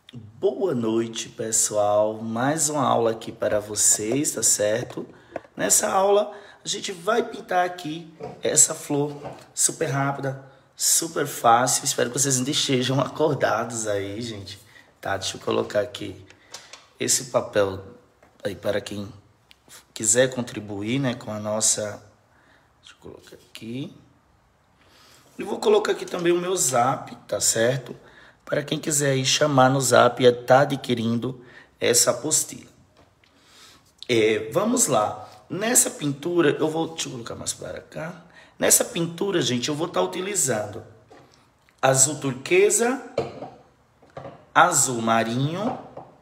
Boa noite, pessoal. Mais uma aula aqui para vocês, tá certo? Nessa aula, a gente vai pintar aqui essa flor super rápida, super fácil. Espero que vocês ainda estejam acordados aí, gente. Tá, deixa eu colocar aqui esse papel aí para quem quiser contribuir, né, com a nossa... Deixa eu colocar aqui. E vou colocar aqui também o meu zap, tá certo? Para quem quiser aí chamar no zap e estar adquirindo essa apostila. Vamos lá. Nessa pintura, deixa eu colocar mais para cá. Nessa pintura, gente, eu vou estar utilizando azul turquesa, azul marinho,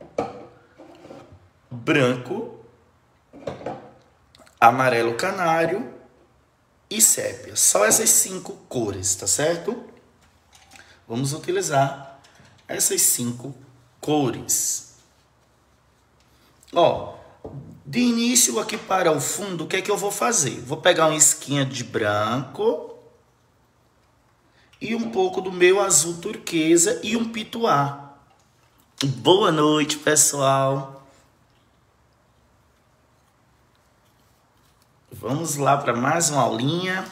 branco, amarelo canário e sépia. Só essas 5 cores, tá certo? Vamos utilizar essas 5 cores. Ó, de início aqui para o fundo, o que é que eu vou fazer? Vou pegar uma esquinha de branco e um pouco do meu azul turquesa e um pituá. Boa noite, pessoal. Vamos lá para mais uma aulinha.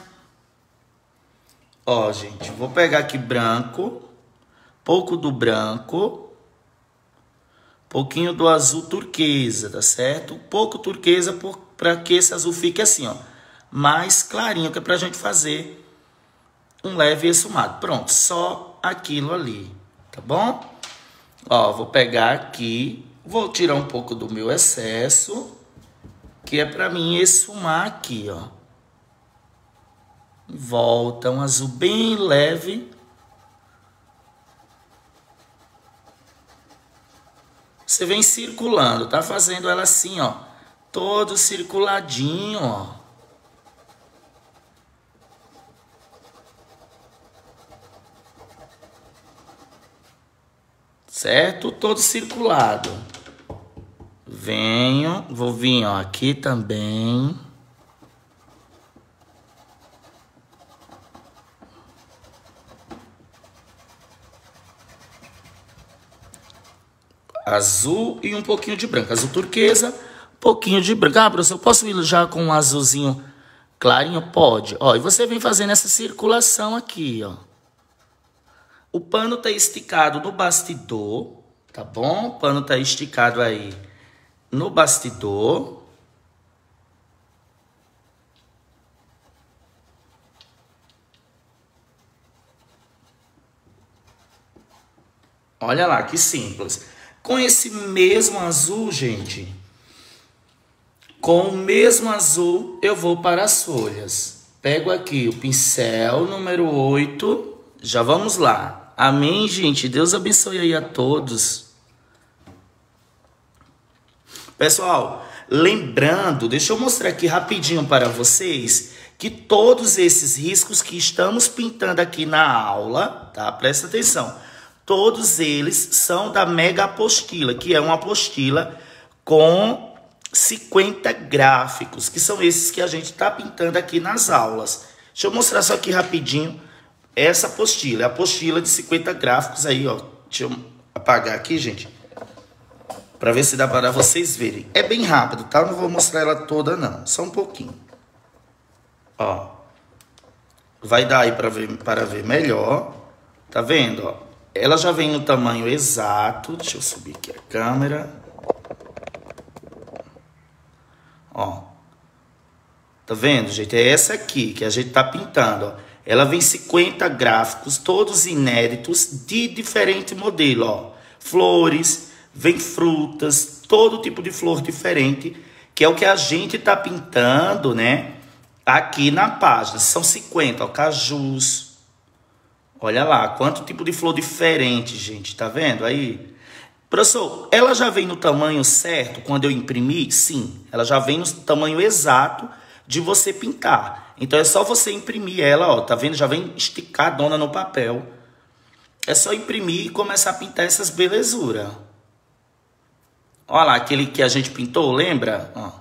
Ó, gente, vou pegar aqui branco, pouco do branco, pouquinho do azul turquesa, tá certo? Pouco turquesa para que esse azul fique assim, ó, mais clarinho, que é pra gente fazer um leve esfumado. Pronto, só aquilo ali, tá bom? Ó, vou pegar aqui, vou tirar um pouco do meu excesso, que é pra mim esfumar aqui, ó. Volta, um azul bem leve. Você vem circulando, tá fazendo ela assim, ó, todo circuladinho, ó. Certo? Todo circulado. Venho, vou vir, ó, aqui também. Azul e um pouquinho de branco. Azul turquesa, um pouquinho de branco. Ah, professor, eu posso ir já com um azulzinho clarinho? Pode. Ó, e você vem fazendo essa circulação aqui, ó. O pano tá esticado no bastidor, tá bom? O pano tá esticado aí no bastidor. Olha lá, que simples. Com esse mesmo azul, gente, com o mesmo azul, eu vou para as folhas. Pego aqui o pincel número 8. Já vamos lá. Amém, gente? Deus abençoe aí a todos. Pessoal, lembrando, deixa eu mostrar aqui rapidinho para vocês que todos esses riscos que estamos pintando aqui na aula, tá? Presta atenção. Todos eles são da Mega Apostila, que é uma apostila com 50 gráficos, que são esses que a gente está pintando aqui nas aulas. Deixa eu mostrar só aqui rapidinho essa apostila. É a apostila de 50 gráficos aí, ó. Deixa eu apagar aqui, gente, para ver se dá para vocês verem. É bem rápido, tá? Eu não vou mostrar ela toda, não. Só um pouquinho. Ó. Vai dar aí para ver melhor. Tá vendo, ó? Ela já vem no tamanho exato. Deixa eu subir aqui a câmera. Ó. Tá vendo, gente? É essa aqui que a gente tá pintando, ó. Ela vem 50 gráficos, todos inéditos, de diferente modelo, ó. Flores, vem frutas, todo tipo de flor diferente, que é o que a gente tá pintando, né? Aqui na página. São 50, ó. Cajus. Olha lá, quanto tipo de flor diferente, gente, tá vendo aí? Professor, ela já vem no tamanho certo quando eu imprimir? Sim, ela já vem no tamanho exato de você pintar. Então é só você imprimir ela, ó, tá vendo? Já vem esticadona no papel. É só imprimir e começar a pintar essas belezuras. Olha lá, aquele que a gente pintou, lembra? Ó. Tá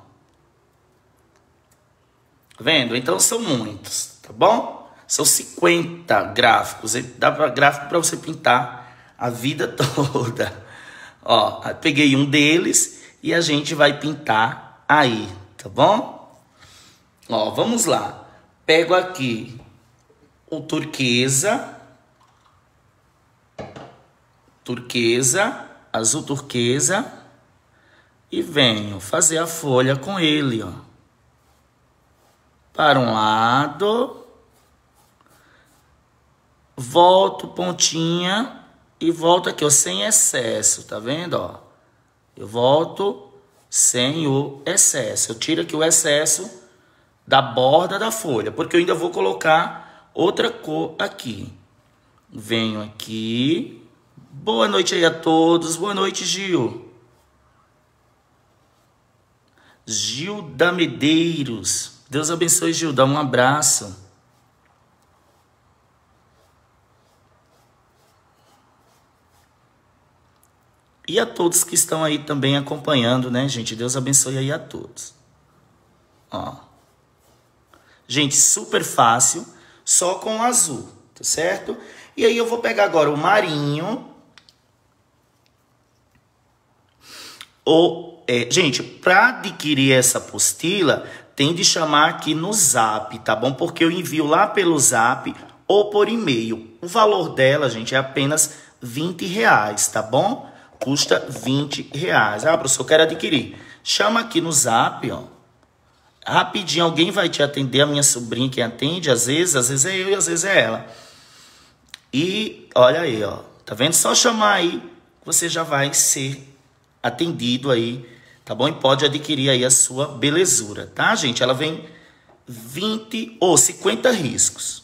vendo? Então são muitos, tá bom? São 50 gráficos. Dá para gráfico para você pintar a vida toda. Ó, peguei um deles e a gente vai pintar aí, tá bom? Ó, vamos lá. Pego aqui o turquesa, azul turquesa, e venho fazer a folha com ele, ó. Para um lado, volto pontinha e volto aqui, ó, sem excesso, tá vendo, ó? Eu volto sem o excesso. Eu tiro aqui o excesso da borda da folha, porque eu ainda vou colocar outra cor aqui. Venho aqui. Boa noite aí a todos. Boa noite, Gil. Gilda Medeiros. Deus abençoe, Gilda. Um abraço. E a todos que estão aí também acompanhando, né, gente? Deus abençoe aí a todos. Ó. Gente, super fácil, só com o azul, tá certo? E aí eu vou pegar agora o marinho. Gente, para adquirir essa apostila, tem de chamar aqui no Zap, tá bom? Porque eu envio lá pelo Zap ou por e-mail. O valor dela, gente, é apenas R$20, tá bom? Custa R$20. Ah, professor, eu quero adquirir. Chama aqui no Zap, ó. Rapidinho, alguém vai te atender. A minha sobrinha que atende, às vezes é eu e às vezes é ela. E olha aí, ó. Tá vendo? Só chamar aí, você já vai ser atendido aí, tá bom? E pode adquirir aí a sua belezura, tá, gente? Ela vem 20 ou 50 riscos.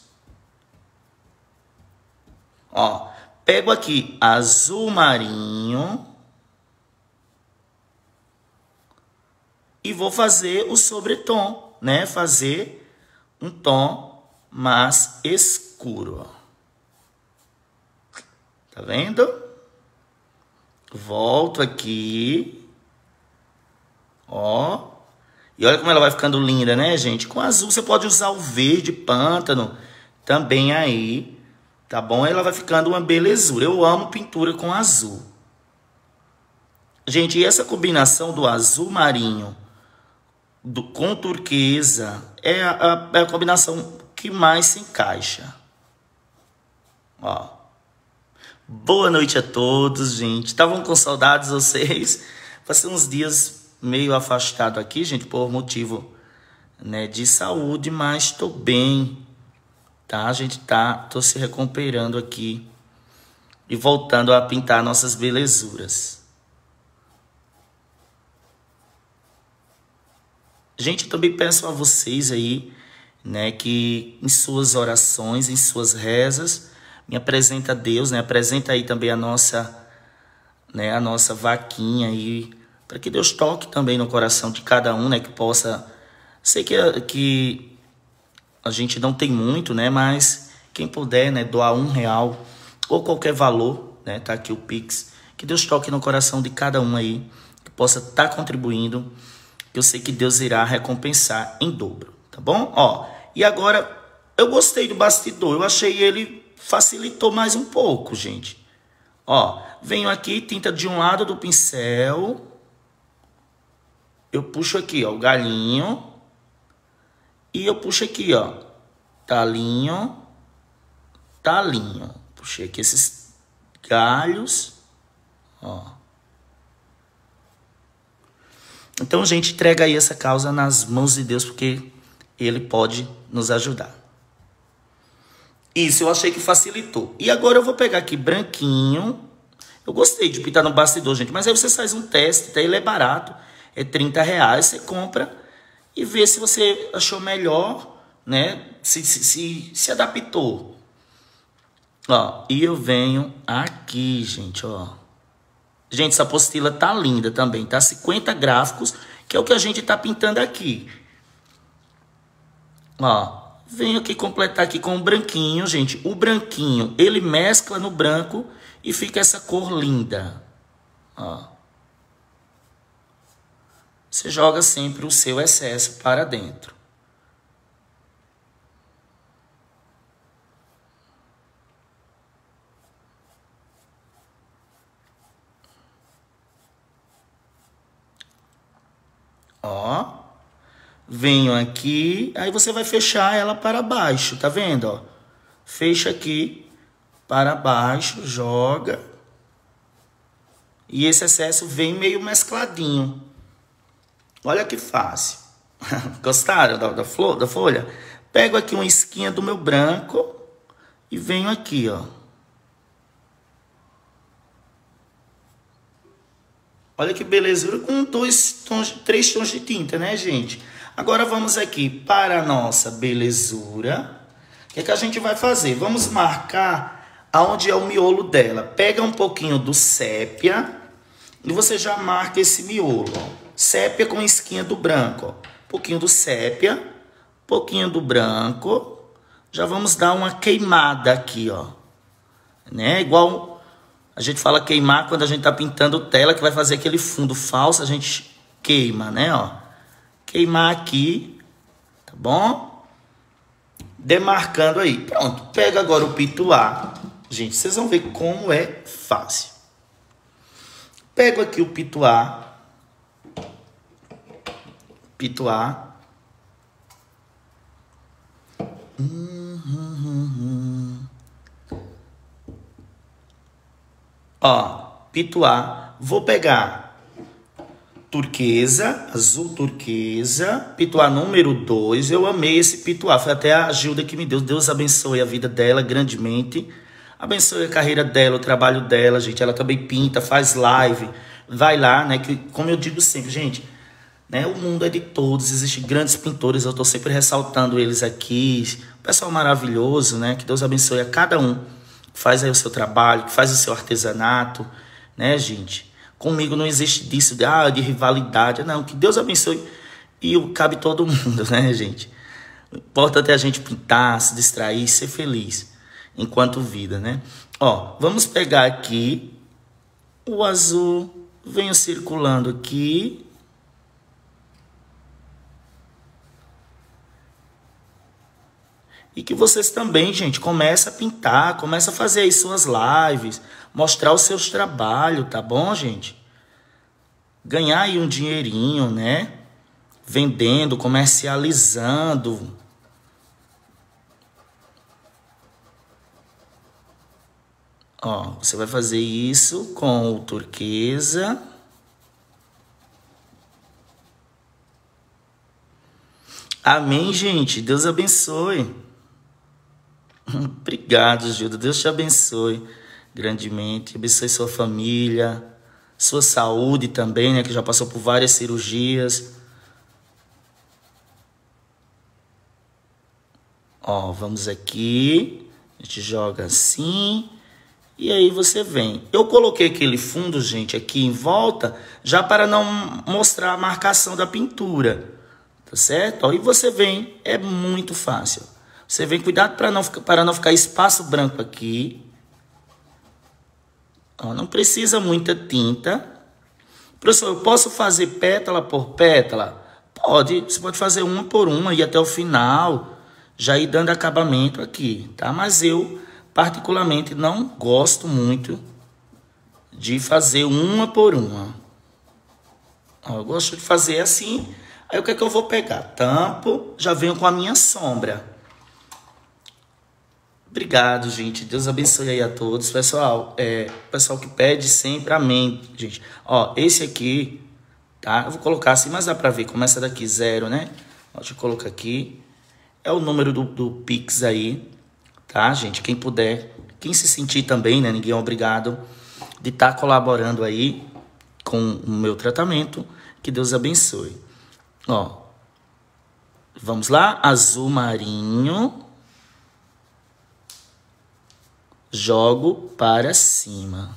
Ó, pego aqui azul marinho e vou fazer o sobretom, né? Fazer um tom mais escuro, ó. Tá vendo? Volto aqui. Ó. E olha como ela vai ficando linda, né, gente? Com azul você pode usar o verde pântano também aí. Tá bom? Ela vai ficando uma belezura. Eu amo pintura com azul. Gente, e essa combinação do azul marinho com turquesa é a combinação que mais se encaixa. Ó. Boa noite a todos, gente. Estavam com saudades vocês? Passei uns dias meio afastado aqui, gente, por motivo, né, de saúde, mas estou bem, tá? A gente tô se recuperando aqui e voltando a pintar nossas belezuras. Gente, eu também peço a vocês aí, né, que em suas orações, em suas rezas, me apresenta a Deus, né? Apresenta aí também a nossa vaquinha aí, para que Deus toque também no coração de cada um, né? Que possa, sei que a gente não tem muito, né? Mas quem puder, né, doar R$1 ou qualquer valor, né? Tá aqui o Pix. Que Deus toque no coração de cada um aí, que possa estar contribuindo, que eu sei que Deus irá recompensar em dobro, tá bom? Ó, e agora eu gostei do bastidor, eu achei ele facilitou mais um pouco, gente. Ó, venho aqui, tinta de um lado do pincel. Eu puxo aqui, ó, o galinho. E eu puxo aqui, ó, talinho, talinho. Puxei aqui esses galhos, ó. Então, gente, entrega aí essa causa nas mãos de Deus, porque Ele pode nos ajudar. Isso, eu achei que facilitou. E agora eu vou pegar aqui branquinho. Eu gostei de pintar no bastidor, gente. Mas aí você faz um teste, tá? Ele é barato. É R$30. Você compra e vê se você achou melhor, né? Se adaptou. Ó, e eu venho aqui, gente, ó. Gente, essa apostila tá linda também, tá? 50 gráficos, que é o que a gente tá pintando aqui. Ó. Venho aqui completar aqui com o branquinho, gente. O branquinho, ele mescla no branco e fica essa cor linda. Ó. Você joga sempre o seu excesso para dentro. Ó. Venho aqui, aí você vai fechar ela para baixo, tá vendo, ó? Fecha aqui para baixo, joga. E esse excesso vem meio mescladinho. Olha que fácil. Gostaram da flor, da folha? Pego aqui uma esquinha do meu branco e venho aqui, ó. Olha que belezura com 3 tons de tinta, né, gente? Agora vamos aqui para a nossa belezura. O que é que a gente vai fazer? Vamos marcar aonde é o miolo dela. Pega um pouquinho do sépia e você já marca esse miolo, ó. Sépia com esquinha do branco, ó. Um pouquinho do sépia, um pouquinho do branco. Já vamos dar uma queimada aqui, ó. Né? Igual a gente fala queimar quando a gente tá pintando tela, que vai fazer aquele fundo falso, a gente queima, né, ó. Queimar aqui, tá bom? Demarcando aí. Pronto, pega agora o pituá. Gente, vocês vão ver como é fácil. Pego aqui o pituá. Pituá. Ó, pituá. Vou pegar turquesa, azul turquesa, pituá número 2. Eu amei esse pituá, foi até a Gilda que me deu. Deus abençoe a vida dela grandemente. Abençoe a carreira dela, o trabalho dela, gente. Ela também pinta, faz live. Vai lá, né? Que, como eu digo sempre, gente, né? O mundo é de todos. Existem grandes pintores, eu tô sempre ressaltando eles aqui. Pessoal maravilhoso, né? Que Deus abençoe a cada um. Faz aí o seu trabalho, que faz o seu artesanato, né, gente? Comigo não existe disso, de rivalidade. Não, que Deus abençoe. E cabe todo mundo, né, gente? O importante é a gente pintar, se distrair, ser feliz enquanto vida, né? Ó, vamos pegar aqui o azul. Venho circulando aqui. E que vocês também, gente, comecem a pintar, comecem a fazer aí suas lives, mostrar os seus trabalhos, tá bom, gente? Ganhar aí um dinheirinho, né? Vendendo, comercializando. Ó, você vai fazer isso com o turquesa. Amém, gente? Deus abençoe. Obrigado, Gilda. Deus te abençoe grandemente. Abençoe sua família, sua saúde também, né? Que já passou por várias cirurgias. Ó, vamos aqui. A gente joga assim. E aí você vem. Eu coloquei aquele fundo, gente, aqui em volta, já para não mostrar a marcação da pintura. Tá certo? Ó, e você vem. É muito fácil. Você vem, cuidado para não ficar espaço branco aqui. Ó, não precisa muita tinta. Professor, eu posso fazer pétala por pétala? Pode. Você pode fazer uma por uma e até o final já ir dando acabamento aqui, tá? Mas eu, particularmente, não gosto muito de fazer uma por uma. Ó, eu gosto de fazer assim. Aí o que é que eu vou pegar? Tampo, já venho com a minha sombra. Obrigado, gente. Deus abençoe aí a todos. Pessoal, pessoal que pede sempre, amém, gente. Ó, esse aqui, tá? Eu vou colocar assim, mas dá pra ver. Começa daqui 0, né? Ó, deixa eu colocar aqui. É o número do Pix aí, tá, gente? Quem puder, quem se sentir também, né? Ninguém é obrigado de estar colaborando aí com o meu tratamento. Que Deus abençoe. Ó, vamos lá. Azul marinho. Jogo para cima.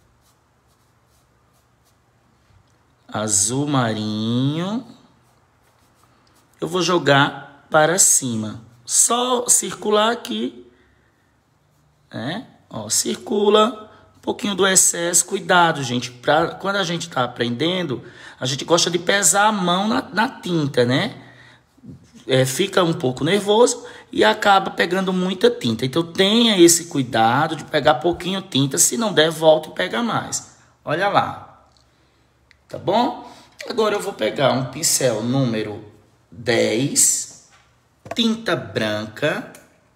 Azul marinho. Eu vou jogar para cima. Só circular aqui. Né? Ó, circula. Um pouquinho do excesso. Cuidado, gente. Quando a gente está aprendendo, a gente gosta de pesar a mão na tinta, né? Fica um pouco nervoso e acaba pegando muita tinta. Então tenha esse cuidado de pegar pouquinho tinta. Se não der, volta e pega mais. Olha lá. Tá bom? Agora eu vou pegar um pincel número 10, tinta branca.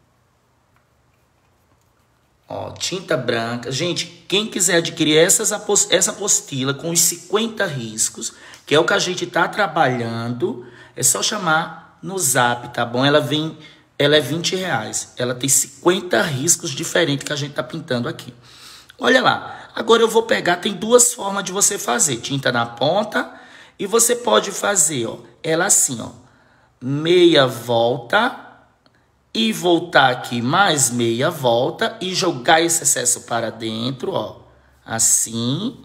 Ó, tinta branca. Gente, quem quiser adquirir essa apostila com os 50 riscos, que é o que a gente tá trabalhando, é só chamar no Zap, tá bom? Ela é R$20. Ela tem 50 riscos diferentes que a gente tá pintando aqui. Olha lá. Agora eu vou pegar, tem duas formas de você fazer. Tinta na ponta e você pode fazer, ó, ela assim, ó, meia volta e voltar aqui mais meia volta e jogar esse excesso para dentro, ó, assim,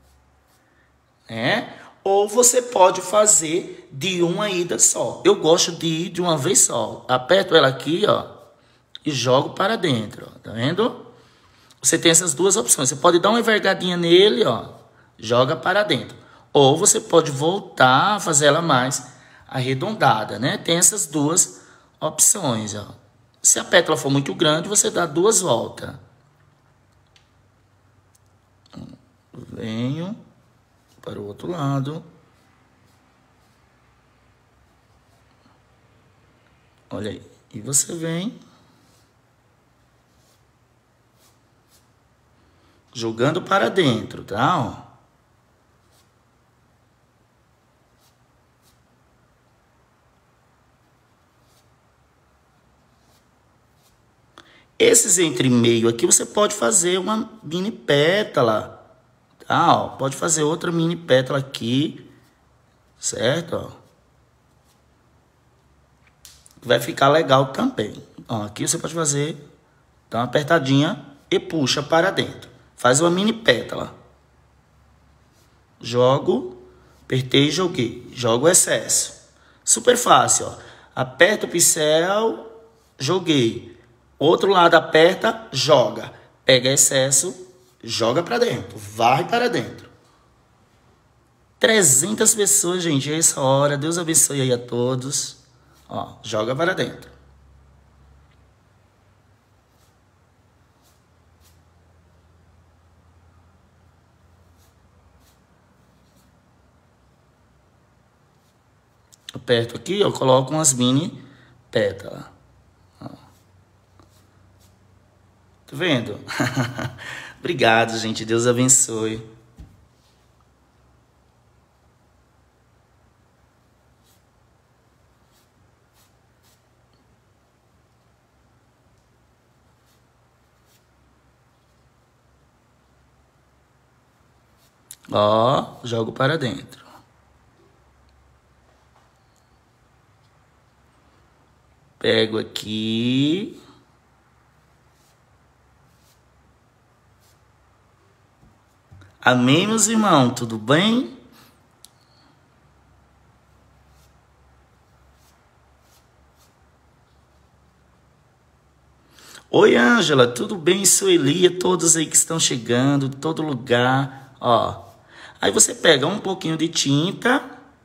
né? Ou você pode fazer de uma ida só. Eu gosto de ir de uma vez só. Aperto ela aqui, ó, e jogo para dentro, ó, tá vendo? Você tem essas duas opções. Você pode dar uma envergadinha nele, ó, joga para dentro. Ou você pode voltar a fazer ela mais arredondada, né? Tem essas duas opções, ó. Se a pétala for muito grande, você dá duas voltas. Venho para o outro lado. Olha aí. E você vem jogando para dentro, tá? Ó. Esses entre meio aqui, você pode fazer uma mini pétala, tá? Ó, pode fazer outra mini pétala aqui, certo? Ó. Vai ficar legal também. Ó, aqui você pode fazer, dá uma apertadinha e puxa para dentro. Faz uma mini pétala. Jogo, apertei e joguei. Jogo o excesso. Super fácil, ó. Aperta o pincel, joguei. Outro lado aperta, joga. Pega excesso, joga para dentro. Varre para dentro. 300 pessoas, gente, é essa hora. Deus abençoe aí a todos. Ó, joga para dentro. Aperto aqui, eu coloco umas mini pétalas. Tá vendo? Obrigado, gente. Deus abençoe. Ó, jogo para dentro. Pego aqui. Amém, meus irmãos? Tudo bem? Oi, Ângela, tudo bem? Sueli, todos aí que estão chegando, de todo lugar, ó. Aí você pega um pouquinho de tinta.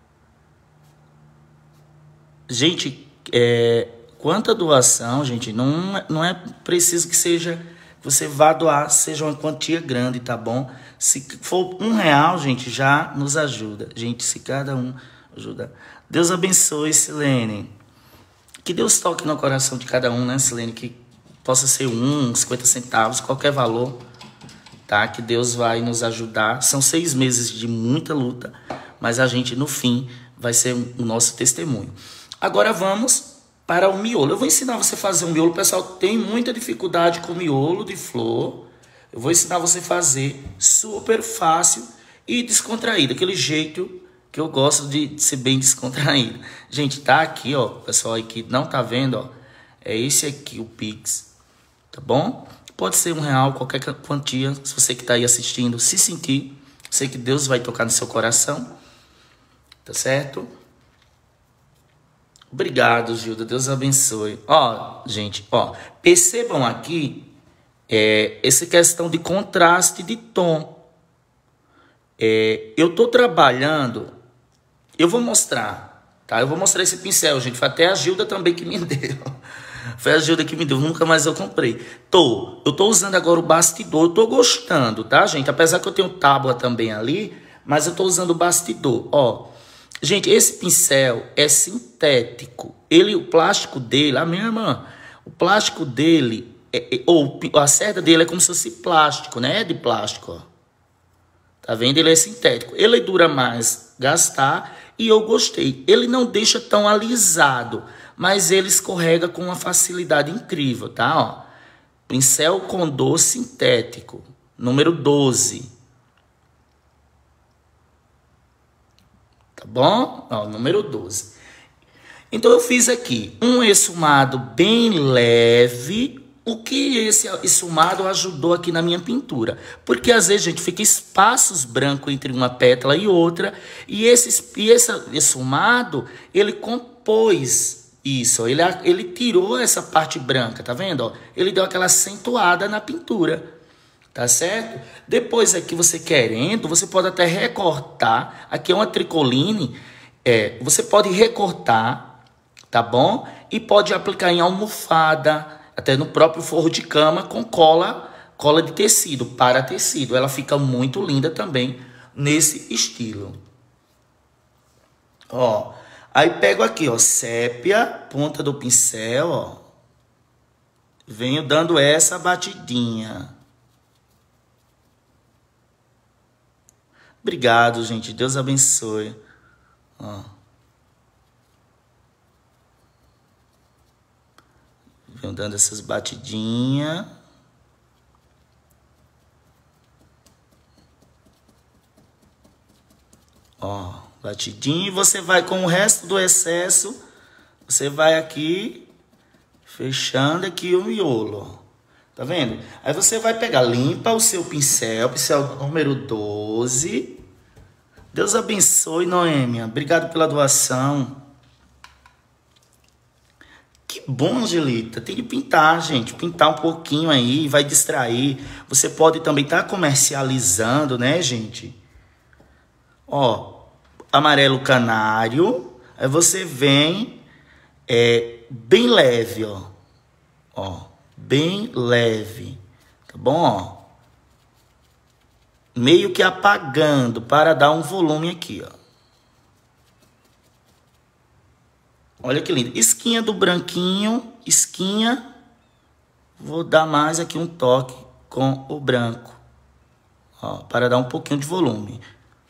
Gente, quanta doação, gente, não é preciso que seja, você vá doar, seja uma quantia grande, tá bom? Se for R$1, gente, já nos ajuda. Gente, se cada um ajuda. Deus abençoe, Silene. Que Deus toque no coração de cada um, né, Silene? Que possa ser 50 centavos, qualquer valor, tá? Que Deus vai nos ajudar. São 6 meses de muita luta, mas a gente, no fim, vai ser o nosso testemunho. Agora vamos para o miolo. Eu vou ensinar você a fazer um miolo. O pessoal tem muita dificuldade com miolo de flor. Eu vou ensinar você a fazer super fácil e descontraído. Aquele jeito que eu gosto de ser bem descontraído. Gente, tá aqui, ó. O pessoal aí que não tá vendo, ó. É esse aqui, o Pix. Tá bom? Pode ser R$1, qualquer quantia. Se você que tá aí assistindo, se sentir. Sei que Deus vai tocar no seu coração. Tá certo? Obrigado, Gilda. Deus abençoe. Ó, gente, ó. Percebam aqui essa questão de contraste de tom. Eu tô trabalhando. Eu vou mostrar, tá? Eu vou mostrar esse pincel, gente. Foi até a Gilda também que me deu. Foi a Gilda que me deu. Nunca mais eu comprei. Eu tô usando agora o bastidor. Eu tô gostando, tá, gente? Apesar que eu tenho tábua também ali, mas eu tô usando o bastidor. Ó, Gente, esse pincel é sintético. O plástico dele, a minha irmã, o plástico dele, ou a cerda dele é como se fosse plástico, né? É de plástico, ó. Tá vendo? Ele é sintético. Ele dura mais gastar e eu gostei. Ele não deixa tão alisado, mas ele escorrega com uma facilidade incrível, tá? Ó, pincel Condor sintético, número 12. Tá bom? Ó, número 12. Então eu fiz aqui um esfumado bem leve. O que esse esfumado ajudou aqui na minha pintura? Porque às vezes, gente, fica espaços brancos entre uma pétala e outra. E esse esfumado, ele compôs isso. Ele tirou essa parte branca, tá vendo? Ó, ele deu aquela acentuada na pintura. Tá certo? Depois aqui, você querendo, você pode até recortar. Aqui é uma tricoline. Você pode recortar, tá bom? E pode aplicar em almofada, até no próprio forro de cama com cola de tecido, para tecido. Ela fica muito linda também nesse estilo. Ó, aí pego aqui, ó, sépia, ponta do pincel, ó. Venho dando essa batidinha. Obrigado, gente. Deus abençoe. Ó. Venho dando essas batidinhas. Ó, batidinho. E você vai com o resto do excesso. Você vai aqui fechando aqui o miolo, ó. Tá vendo? Aí você vai pegar, limpa o seu pincel número 12. Deus abençoe, Noêmia. Obrigado pela doação. Que bom, Angelita. Tem que pintar, gente. Pintar um pouquinho aí, vai distrair. Você pode também estar comercializando, né, gente? Ó, amarelo canário. Aí você vem bem leve, ó. Ó. Bem leve, tá bom? Ó. Meio que apagando para dar um volume aqui, ó. Olha que lindo. Esquinha do branquinho, esquinha. Vou dar mais aqui um toque com o branco, ó, para dar um pouquinho de volume.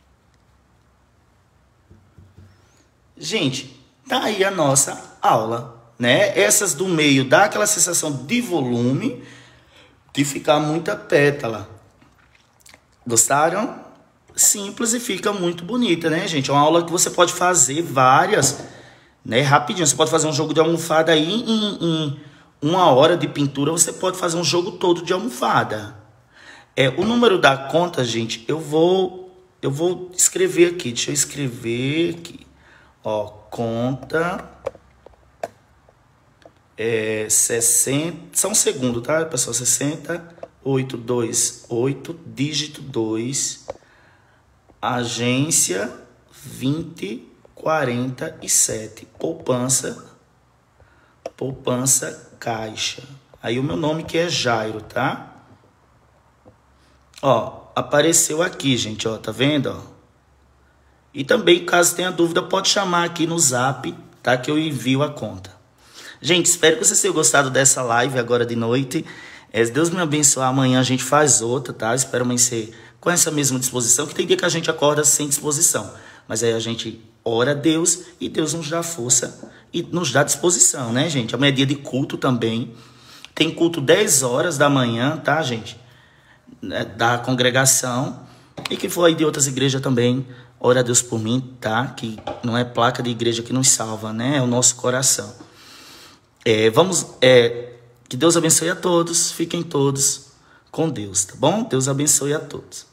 Gente, tá aí a nossa aula. Né? Essas do meio dá aquela sensação de volume, de ficar muita pétala. Gostaram? Simples e fica muito bonita, né, gente? É uma aula que você pode fazer várias, né, rapidinho. Você pode fazer um jogo de almofada aí em 1 hora de pintura. Você pode fazer um jogo todo de almofada. O número da conta, gente, eu vou escrever aqui. Deixa eu escrever aqui. Ó, conta... 60, só um segundo, tá, pessoal? 60828, dígito 2, agência 2047, poupança caixa. Aí o meu nome que é Jairo, tá? Ó, apareceu aqui, gente, ó, tá vendo, ó? E também, caso tenha dúvida, pode chamar aqui no Zap, tá? Que eu envio a conta. Gente, espero que vocês tenham gostado dessa live agora de noite. Se Deus me abençoar, amanhã a gente faz outra, tá? Espero amanhecer com essa mesma disposição, que tem dia que a gente acorda sem disposição. Mas aí a gente ora a Deus e Deus nos dá força e nos dá disposição, né, gente? Amanhã é dia de culto também. Tem culto 10 horas da manhã, tá, gente? Da congregação. E quem for aí de outras igrejas também, ora a Deus por mim, tá? Que não é placa de igreja que nos salva, né? É o nosso coração. Que Deus abençoe a todos, fiquem todos com Deus, tá bom? Deus abençoe a todos.